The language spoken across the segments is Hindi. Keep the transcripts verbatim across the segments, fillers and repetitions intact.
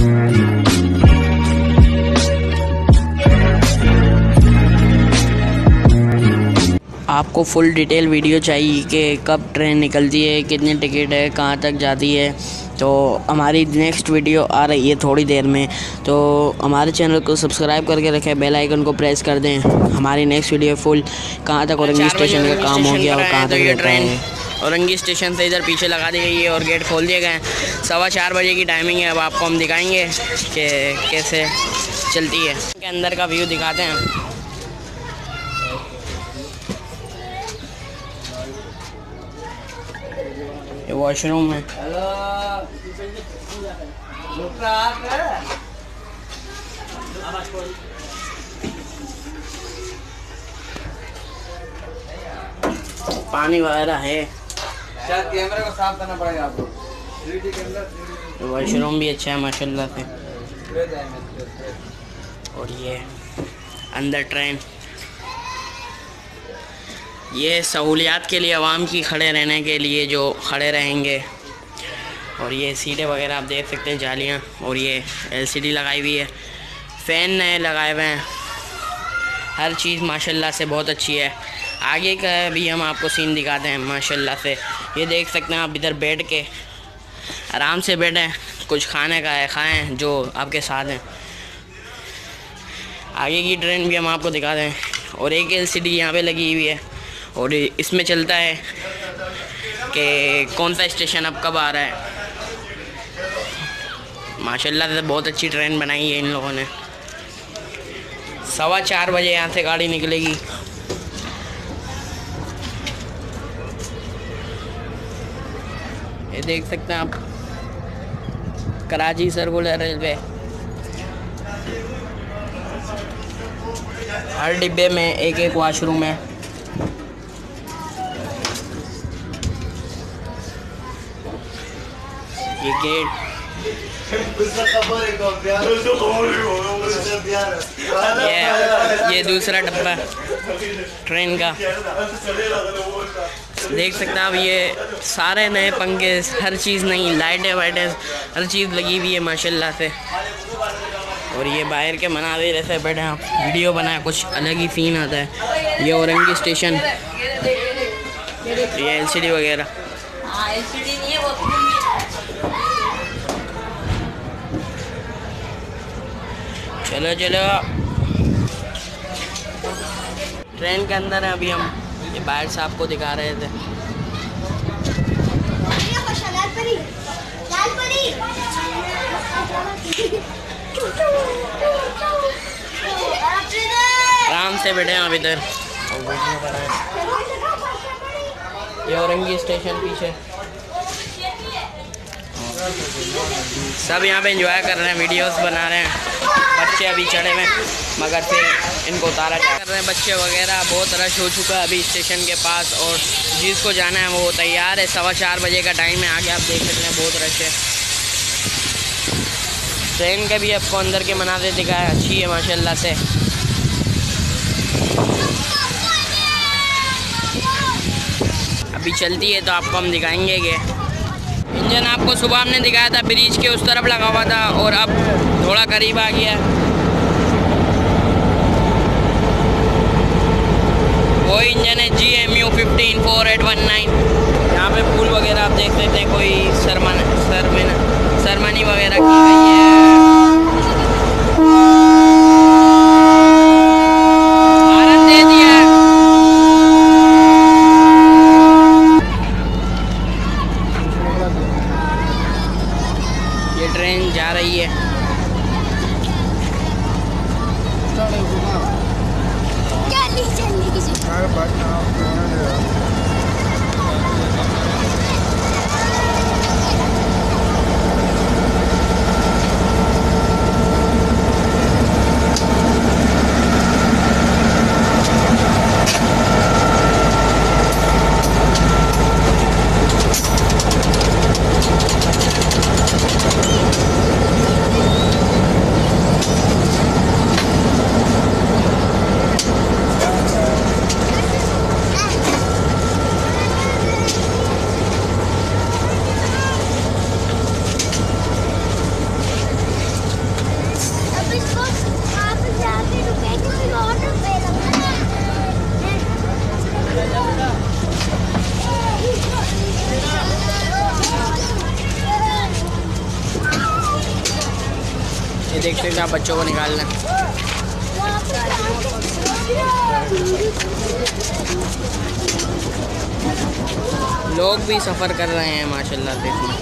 आपको फुल डिटेल वीडियो चाहिए कि कब ट्रेन निकलती है, कितनी टिकट है, कहाँ तक जाती है, तो हमारी नेक्स्ट वीडियो आ रही है थोड़ी देर में। तो हमारे चैनल को सब्सक्राइब करके रखें, बेल आइकन को प्रेस कर दें। हमारी नेक्स्ट वीडियो फुल कहाँ तक औरंगी स्टेशन का काम हो गया और कहाँ तक रहता है। औरंगी स्टेशन से इधर पीछे लगा दी गई है और गेट खोल दिए गए। सवा चार बजे की टाइमिंग है। अब आपको हम दिखाएंगे कि कैसे चलती है। के अंदर का व्यू दिखाते हैं। ये वॉशरूम है। पानी वगैरह है। कैमरे को साफ करना पड़ेगा आपको। वॉशरूम भी अच्छा है माशाल्लाह से। और ये अंदर ट्रेन, ये सहूलियात के लिए आवाम की खड़े रहने के लिए जो खड़े रहेंगे। और ये सीटें वगैरह आप देख सकते हैं, जालियाँ। और ये एलसीडी लगाई हुई है, फ़ैन नए लगाए हुए हैं। हर चीज़ माशाल्लाह से बहुत अच्छी है। आगे का भी हम आपको सीन दिखाते हैं माशाल्लाह से। ये देख सकते हैं आप, इधर बैठ के आराम से बैठें, कुछ खाने का है खाएं जो आपके साथ हैं। आगे की ट्रेन भी हम आपको दिखाते हैं। और एक एलसीडी यहाँ पे लगी हुई है और इसमें चलता है कि कौन सा स्टेशन अब कब आ रहा है। माशाल्लाह से बहुत अच्छी ट्रेन बनाई है इन लोगों ने। सवा चार बजे यहाँ से गाड़ी निकलेगी। ये देख सकते हैं आप, कराची सर्कुलर रेलवे। हर डिब्बे में एक एक वॉशरूम है। ये गेट, ये ये दूसरा डब्बा ट्रेन का। देख सकते हैं आप, ये सारे नए पंखे, हर चीज़ नई, लाइटें वाइटें हर चीज़ लगी हुई है माशाल्लाह से। और ये बाहर के मनाज़िर ऐसे बैठे आप वीडियो बनाए, कुछ अलग ही सीन आता है। ये औरंगी स्टेशन, ये एलसीडी वगैरह। चलो चलो ट्रेन के अंदर है अभी हम। ये बाहर से आपको दिखा रहे थे। आराम से बैठे हैं आप इधर और वीडियो बनाएं। ये औरंगी स्टेशन पीछे, सब यहाँ पे एंजॉय कर रहे हैं, वीडियोस बना रहे हैं। बच्चे अभी चढ़े हुए मगर फिर इनको उतारा जा कर रहे हैं बच्चे वगैरह। बहुत रश हो चुका है अभी स्टेशन के पास और जिसको जाना है वो तैयार है। सवा चार बजे का टाइम है। आगे आप देख सकते हैं बहुत रश है। ट्रेन के भी आपको अंदर के मनाज़िर दिखाया, अच्छी है माशाल्लाह से। अभी चलती है तो आपको हम दिखाएंगे कि इंजन आपको सुबह हमने दिखाया था ब्रिज के उस तरफ लगा हुआ था और अब थोड़ा करीब आ गया। वो इंजन है G M U fifteen four eight one nine. यहाँ पे फूल वगैरह आप देख सकते हैं, कोई सरमन सरमन सरमनी वगैरह की गई है। आनंद दे दिया। ये ट्रेन जा रही है। ये देख सकते हैं आप बच्चों को निकालना। लोग भी सफ़र कर रहे हैं माशाल्लाह से इसमें।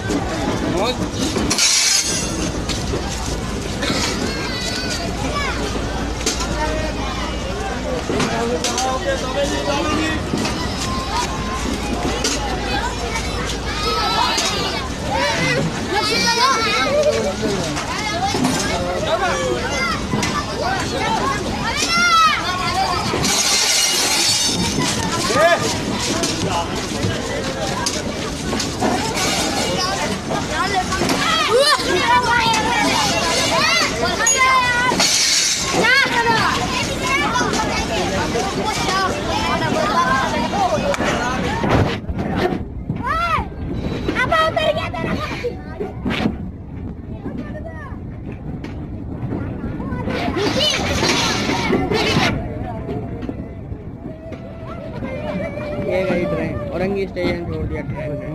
ये गई ट्रेन, औरंगी स्टेशन छोड़ दिया ट्रेन ने।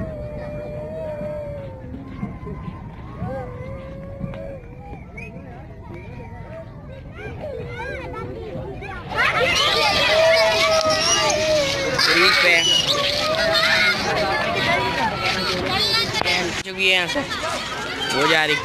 पे चुकी है यहाँ से वो जा रही।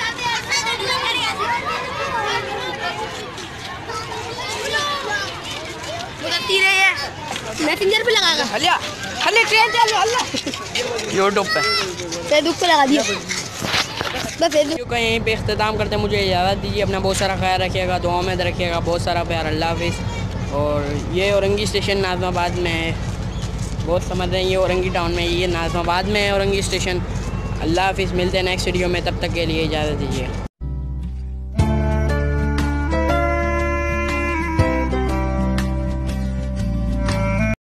मैसेंजर पे लगाएगा हलिया हले ट्रेन चल हल्ला यूट्यूब पे फेसबुक पे लगा दिया। बस फेसबुक का यहीं पे इख्तिताम करते हैं। मुझे इजाज़त दीजिए, अपना बहुत सारा ख्याल रखिएगा, दुआ में रखिएगा, बहुत सारा प्यार। अल्लाह हाफिज़। और ये औरंगी स्टेशन नाज़माबाद में है, बहुत समझ रहे हैं, ये औरंगी टाउन में, ये नाज़माबाद में है औरंगी स्टेशन। अल्लाह हाफिज़। मिलते हैं नेक्स्ट वीडियो में, तब तक के लिए इजाज़त दीजिए।